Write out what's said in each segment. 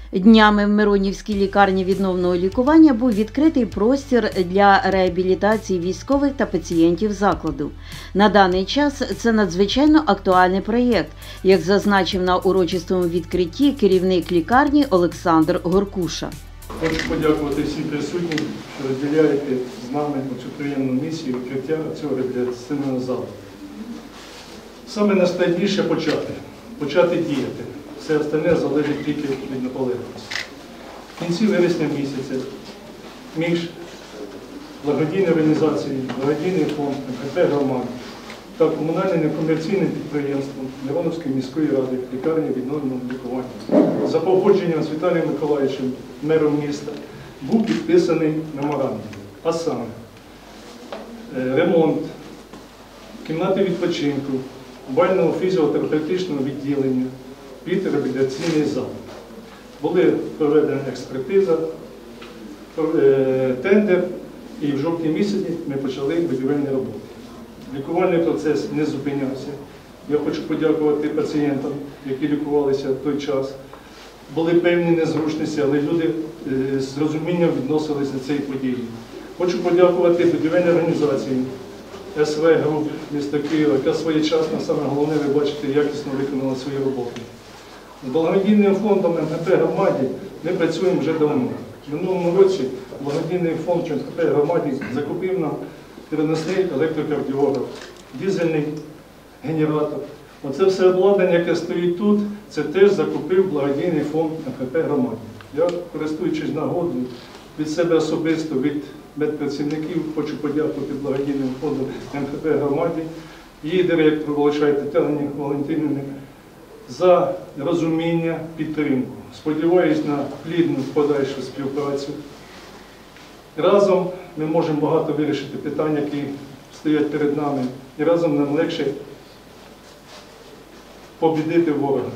Днями в Миронівській лікарні відновного лікування був відкритий простір для реабілітації військових та пацієнтів закладу. На даний час це надзвичайно актуальний проєкт, як зазначив на урочистому відкритті керівник лікарні Олександр Горкуша. Хочу подякувати всім присутнім, що розділяєте з нами цю приємну місію відкриття цього реабілітаційного залу. Саме найскладніше почати діяти. Все остальне залежить тільки від наполегливості. В кінці вересня місяця між благодійною організацією, благодійний фонд МХП «Громади» та комунальним некомерційним підприємством Миронівської міської ради лікарні відновленого лікування за погодженням з Віталієм Миколаївичем, мером міста, був підписаний меморандум. А саме ремонт кімнати відпочинку, бального фізіотерапевтичного відділення під реабілітаційний зал. Були проведені експертиза, тендер, і в жовтні місяці ми почали будівельні роботи. Лікувальний процес не зупинявся. Я хочу подякувати пацієнтам, які лікувалися в той час. Були певні незручності, але люди з розумінням відносилися до цієї події. Хочу подякувати будівельній організації СВ Груп міста Києва, яка своєчасно, саме головне, ви бачите, якісно виконала свою роботу. З благодійним фондом МХП «Громаді» ми працюємо вже давно. В минулому році благодійний фонд МХП «Громаді» закупив нам переносний електрокардіограф, дизельний генератор. Оце все обладнання, яке стоїть тут, це теж закупив благодійний фонд МХП «Громаді». Я, користуючись нагодою, від себе особисто, від медпрацівників, хочу подякувати благодійному фонду МХП «Громаді», її директору Волошай Тетяні Валентинівні за розуміння, підтримку. Сподіваюсь на плідну подальшу співпрацю. Разом ми можемо багато вирішити питань, які стоять перед нами, і разом нам легше побідити ворога.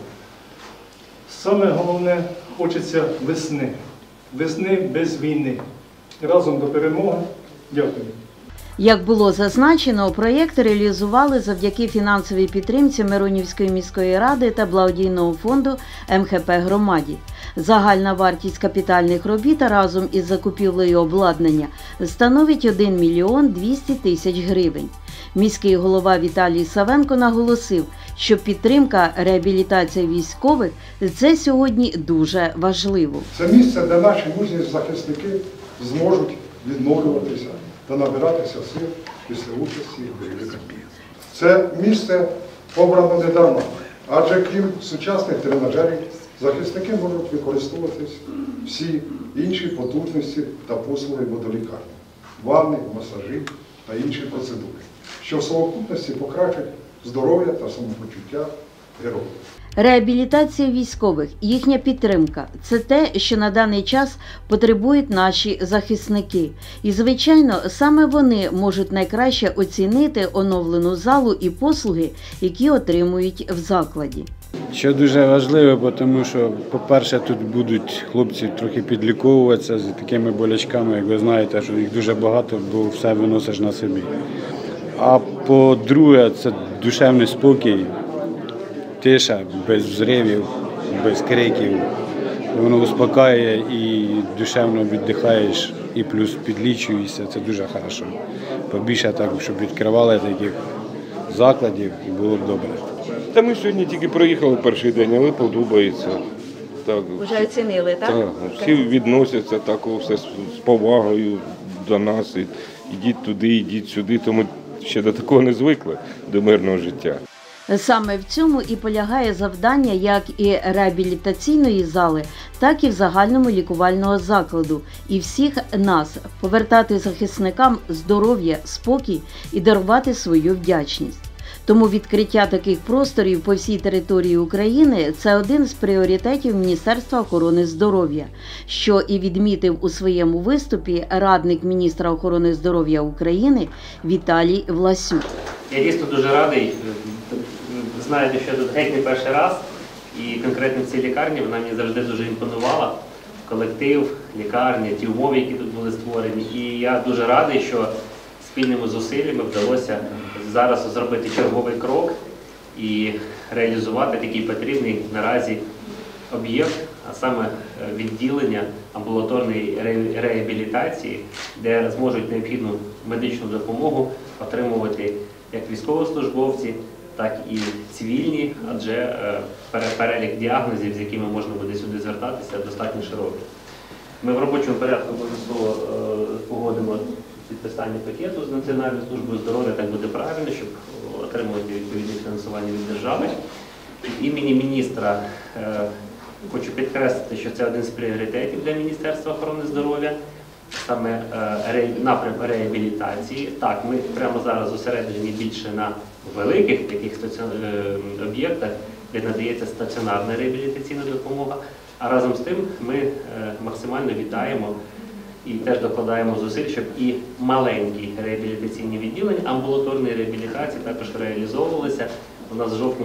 Саме головне, хочеться весни. Весни без війни. Разом до перемоги. Дякую. Як було зазначено, проєкт реалізували завдяки фінансовій підтримці Миронівської міської ради та благодійного фонду МХП «Громаді». Загальна вартість капітальних робіт разом із закупівлею обладнання становить 1 мільйон 200 тисяч гривень. Міський голова Віталій Савенко наголосив, що підтримка реабілітації військових – це сьогодні дуже важливо. Це місце, де наші мужні захисники зможуть відновлюватися та набиратися сил після участі в бойових діях. Це місце обрано недарма, адже крім сучасних тренажерів, захисники можуть використовуватись всі інші потужності та послуги водолікарні, ванни, масажі та інші процедури, що в совокупності покращать здоров'я та самопочуття героїв. Реабілітація військових, їхня підтримка – це те, що на даний час потребують наші захисники. І, звичайно, саме вони можуть найкраще оцінити оновлену залу і послуги, які отримують в закладі. Що дуже важливо, тому що, по-перше, тут будуть хлопці трохи підліковуватися з такими болячками, як ви знаєте, що їх дуже багато, бо все виносиш на собі. А по-друге, це душевний спокій. Тиша, без взривів, без криків. Воно успокаює і душевно віддихаєш, і плюс підлічуєшся. Це дуже добре. Побільше так, щоб відкривали таких закладів, і було б добре. Та ми сьогодні тільки проїхали перший день, але подобається. Так. Вже оцінили, так? Так, всі відносяться так, все з повагою до нас. Ідіть туди, ідіть сюди, тому ще до такого не звикли, до мирного життя. Саме в цьому і полягає завдання як і реабілітаційної зали, так і в загальному лікувального закладу. І всіх нас – повертати захисникам здоров'я, спокій і дарувати свою вдячність. Тому відкриття таких просторів по всій території України – це один з пріоритетів Міністерства охорони здоров'я, що і відмітив у своєму виступі радник міністра охорони здоров'я України Віталій Власюк. Я дійсно дуже радий. Знаєте, що я тут геть не перший раз, і конкретно в цій лікарні вона мені завжди дуже імпонувала. Колектив, лікарня, ті умови, які тут були створені. І я дуже радий, що спільними зусиллями вдалося зараз зробити черговий крок і реалізувати такий потрібний наразі об'єкт, а саме відділення амбулаторної реабілітації, де зможуть необхідну медичну допомогу отримувати як військовослужбовці, так і цивільні, адже перелік діагнозів, з якими можна буде сюди звертатися, достатньо широкий. Ми в робочому порядку обов'язково погодимо підписання пакету з Національною службою здоров'я, так буде правильно, щоб отримувати відповідне фінансування від держави. Від імені міністра хочу підкреслити, що це один з пріоритетів для Міністерства охорони здоров'я, саме напрям реабілітації. Так, ми прямо зараз зосереджені більше на великих таких об'єктах, де надається стаціонарна реабілітаційна допомога, а разом з тим ми максимально вітаємо і теж докладаємо зусиль, щоб і маленькі реабілітаційні відділення амбулаторної реабілітації також реалізовувалися. У нас в жовтні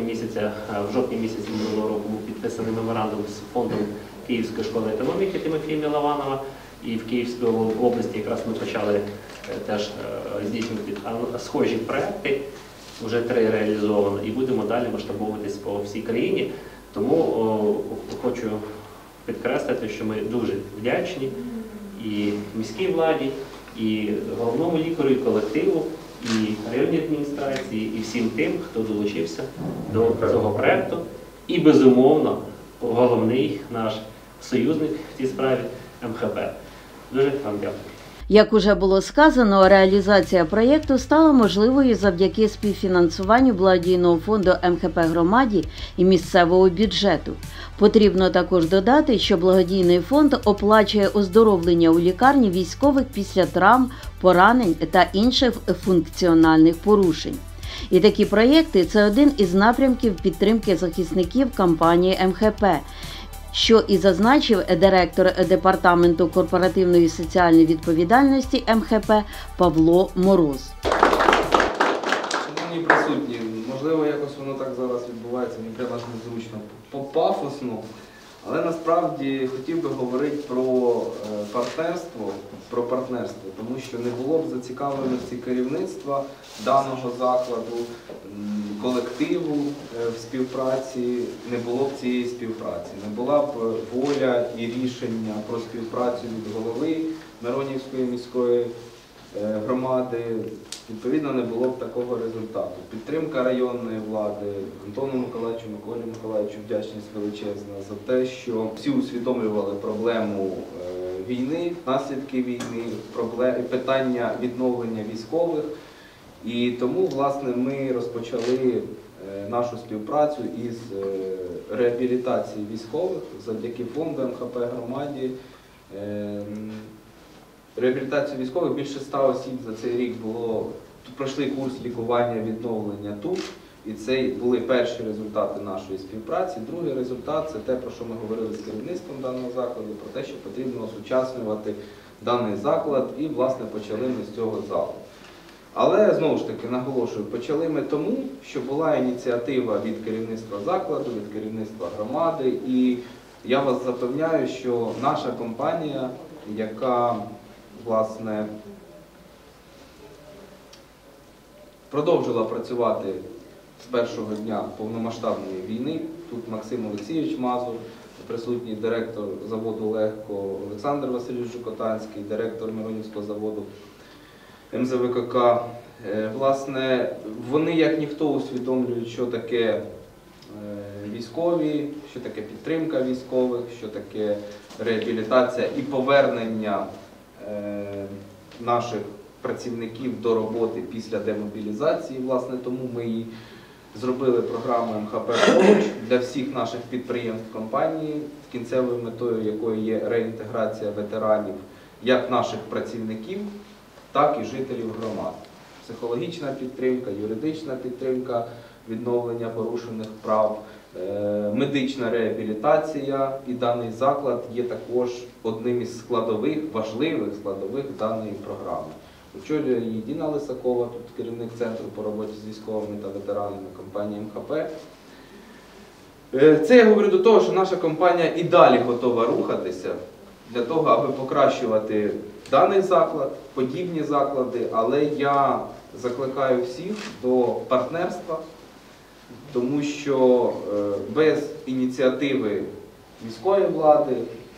місяці минулого року був підписаний меморандум з фондом Київської школи економіки Тимофія Милованова, і в Київській області якраз ми почали теж здійснювати схожі проекти, вже 3 реалізовано, і будемо далі масштабовуватись по всій країні. Тому хочу підкреслити, що ми дуже вдячні і міській владі, і головному лікарю, і колективу, і районній адміністрації, і всім тим, хто долучився до цього проєкту. І, безумовно, головний наш союзник в цій справі – МХП. Дуже вам дякую. Як уже було сказано, реалізація проєкту стала можливою завдяки співфінансуванню благодійного фонду МХП громаді і місцевого бюджету. Потрібно також додати, що благодійний фонд оплачує оздоровлення у лікарні військових після травм, поранень та інших функціональних порушень. І такі проєкти – це один із напрямків підтримки захисників кампанії МХП, що і зазначив директор Департаменту корпоративної соціальної відповідальності МХП Павло Мороз. Шановні присутні, можливо, якось воно так зараз відбувається, мені прямо незручно, по-пафосно, але насправді хотів би говорити про партнерство, тому що не було б зацікавленості керівництва даного закладу, колективу в співпраці, не було б цієї співпраці, не була б воля і рішення про співпрацю від голови Миронівської міської громади, відповідно, не було б такого результату. Підтримка районної влади, Антону Миколаївичу, Миколі Миколаївичу вдячність величезна за те, що всі усвідомлювали проблему війни, наслідки війни, питання відновлення військових. І тому, власне, ми розпочали нашу співпрацю із реабілітації військових завдяки фонду МХП громаді. Реабілітацію військових більше 100 осіб за цей рік пройшли курс лікування, відновлення тут. І це були перші результати нашої співпраці. Другий результат – це те, про що ми говорили з керівництвом даного закладу, про те, що потрібно осучаснювати даний заклад, і, власне, почали ми з цього залу. Але, знову ж таки, наголошую, почали ми тому, що була ініціатива від керівництва закладу, від керівництва громади, і я вас запевняю, що наша компанія, яка, власне, продовжила працювати з першого дня повномасштабної війни. Тут Максим Олексійович Мазур, присутній директор заводу «Легко», Олександр Васильович Жукотанський, директор Миронівського заводу МЗВКК. Власне, вони, як ніхто, усвідомлюють, що таке військові, що таке підтримка військових, що таке реабілітація і повернення наших працівників до роботи після демобілізації. Власне, тому ми і зробили програму МХП «Поруч» для всіх наших підприємств компанії, кінцевою метою якої є реінтеграція ветеранів як наших працівників, так і жителів громад. Психологічна підтримка, юридична підтримка, відновлення порушених прав, медична реабілітація. І даний заклад є також одним із складових, важливих складових даної програми. Очолює її Діна Лисакова, тут керівник центру по роботі з військовими та ветеранами компанії МХП. Це я говорю до того, що наша компанія і далі готова рухатися для того, аби покращувати даний заклад, подібні заклади, але я закликаю всіх до партнерства, тому що без ініціативи міської влади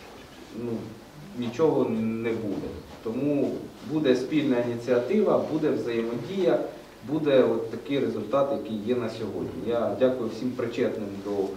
нічого не буде. Тому буде спільна ініціатива, буде взаємодія, буде от такий результат, який є на сьогодні. Я дякую всім причетним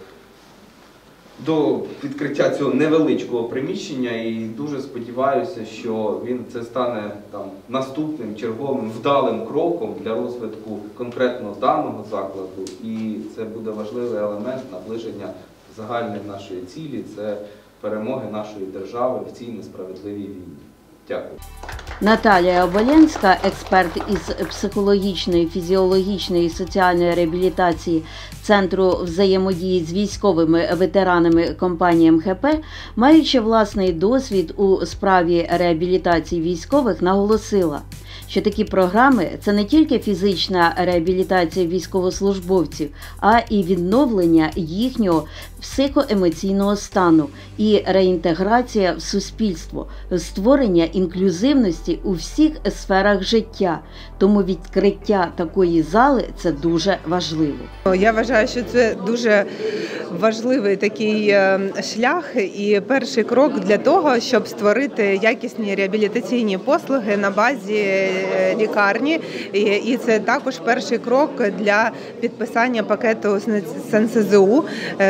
до відкриття цього невеличкого приміщення і дуже сподіваюся, що це стане наступним черговим вдалим кроком для розвитку конкретно даного закладу, і це буде важливий елемент наближення загальної нашої цілі – це перемоги нашої держави в цій несправедливій війні. Дякую. Наталія Оболянська, експерт із психологічної, фізіологічної і соціальної реабілітації Центру взаємодії з військовими ветеранами компанії МХП, маючи власний досвід у справі реабілітації військових, наголосила, що такі програми – це не тільки фізична реабілітація військовослужбовців, а і відновлення їхнього психоемоційного стану і реінтеграція в суспільство, створення інклюзивності у всіх сферах життя. Тому відкриття такої зали – це дуже важливо. Я вважаю, що це дуже важливий такий шлях і перший крок для того, щоб створити якісні реабілітаційні послуги на базі лікарні. І це також перший крок для підписання пакету з НСЗУ.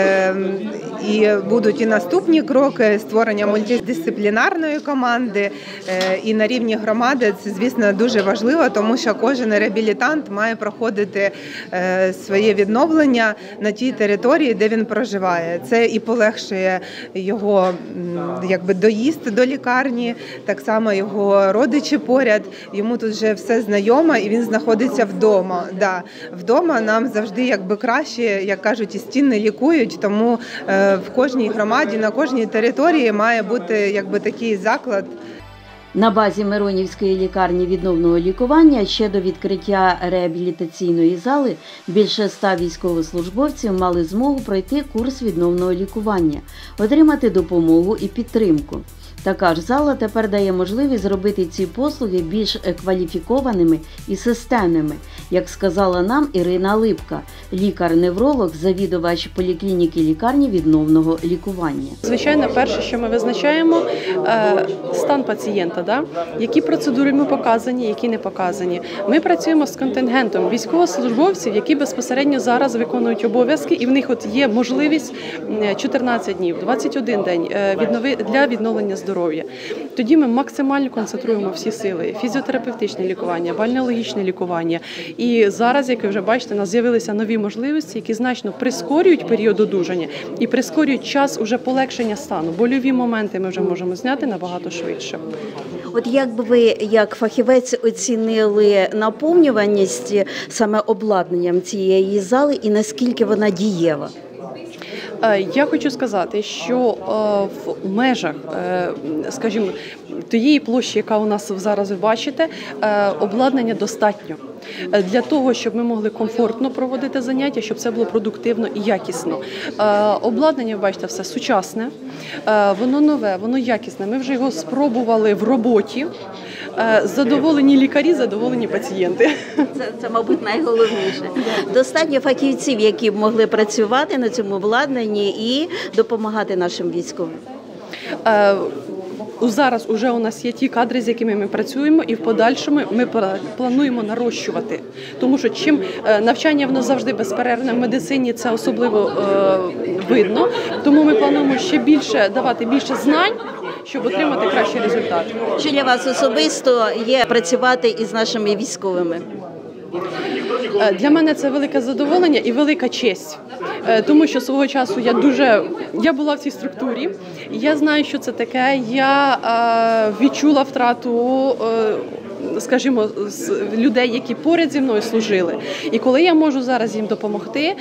І будуть і наступні кроки створення мультидисциплінарної команди. І на рівні громади це, звісно, дуже важливо, тому що кожен реабілітант має проходити своє відновлення на тій території, де він проживає. Це і полегшує його доїзд до лікарні, так само його родичі поряд, йому тут вже все знайомо і він знаходиться вдома. Вдома нам завжди краще, як кажуть, і стіни лікують, тому в кожній громаді, на кожній території має бути такий заклад. На базі Миронівської лікарні відновного лікування ще до відкриття реабілітаційної зали більше 100 військовослужбовців мали змогу пройти курс відновного лікування, отримати допомогу і підтримку. Така ж зала тепер дає можливість зробити ці послуги більш кваліфікованими і системними, як сказала нам Ірина Липка, лікар-невролог, завідувач поліклініки лікарні відновного лікування. Звичайно, перше, що ми визначаємо – стан пацієнта, які процедури йому показані, які не показані. Ми працюємо з контингентом військовослужбовців, які безпосередньо зараз виконують обов'язки, і в них є можливість 14 днів, 21 день для відновлення здоров'я. Тоді ми максимально концентруємо всі сили – фізіотерапевтичне лікування, бальнеологічне лікування. І зараз, як ви вже бачите, у нас з'явилися нові можливості, які значно прискорюють період одужання і прискорюють час уже полегшення стану. Больові моменти ми вже можемо зняти набагато швидше. От як би ви, як фахівець, оцінили наповнюваність саме обладнанням цієї зали і наскільки вона дієва? Я хочу сказати, що в межах, скажімо, тієї площі, яка у нас зараз ви бачите, обладнання достатньо для того, щоб ми могли комфортно проводити заняття, щоб це було продуктивно і якісно. Обладнання, ви бачите, все сучасне, воно нове, воно якісне. Ми вже його спробували в роботі. Задоволені лікарі, задоволені пацієнти. Це, мабуть, найголовніше. Достатньо фахівців, які б могли працювати на цьому обладнанні і допомагати нашим військовим. Зараз уже у нас є ті кадри, з якими ми працюємо, і в подальшому ми плануємо нарощувати. Тому що чим навчання воно завжди безперервне, в медицині це особливо видно. Тому ми плануємо ще більше давати більше знань, щоб отримати кращий результат. Що для вас особисто є працювати із нашими військовими? Для мене це велике задоволення і велика честь, тому що свого часу я була в цій структурі, я знаю, що це таке, я відчула втрату, скажімо, людей, які поряд зі мною служили. І коли я можу зараз їм допомогти,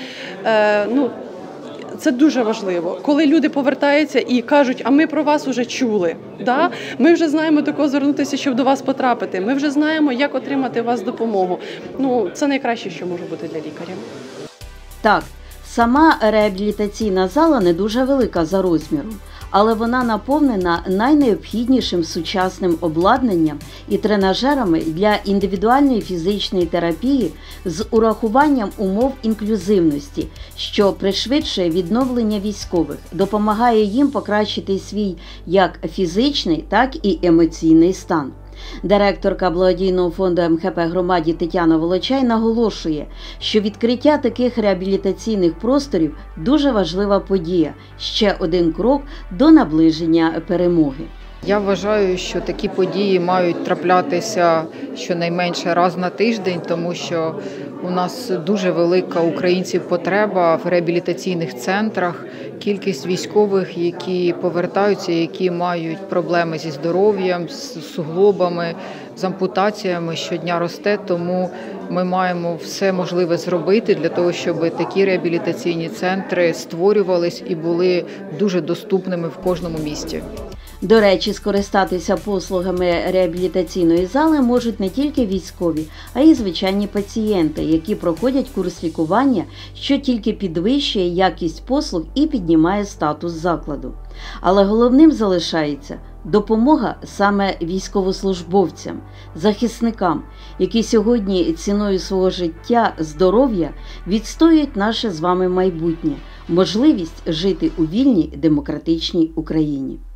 це дуже важливо. Коли люди повертаються і кажуть, а ми про вас вже чули, ми вже знаємо до кого звернутися, щоб до вас потрапити, ми вже знаємо, як отримати у вас допомогу. Це найкраще, що може бути для лікаря. Так, сама реабілітаційна зала не дуже велика за розміром, але вона наповнена найнеобхіднішим сучасним обладнанням і тренажерами для індивідуальної фізичної терапії з урахуванням умов інклюзивності, що пришвидшує відновлення військових, допомагає їм покращити свій як фізичний, так і емоційний стан. Директорка благодійного фонду МХП громаді Тетяна Волочай наголошує, що відкриття таких реабілітаційних просторів – дуже важлива подія, ще один крок до наближення перемоги. Я вважаю, що такі події мають траплятися щонайменше раз на тиждень, тому що у нас дуже велика українців потреба в реабілітаційних центрах. Кількість військових, які повертаються, які мають проблеми зі здоров'ям, з суглобами, з ампутаціями, щодня росте, тому ми маємо все можливе зробити для того, щоб такі реабілітаційні центри створювались і були дуже доступними в кожному місті. До речі, скористатися послугами реабілітаційної зали можуть не тільки військові, а й звичайні пацієнти, які проходять курс лікування, що тільки підвищує якість послуг і піднімає статус закладу. Але головним залишається допомога саме військовослужбовцям, захисникам, які сьогодні ціною свого життя, здоров'я відстоюють наше з вами майбутнє, можливість жити у вільній демократичній Україні.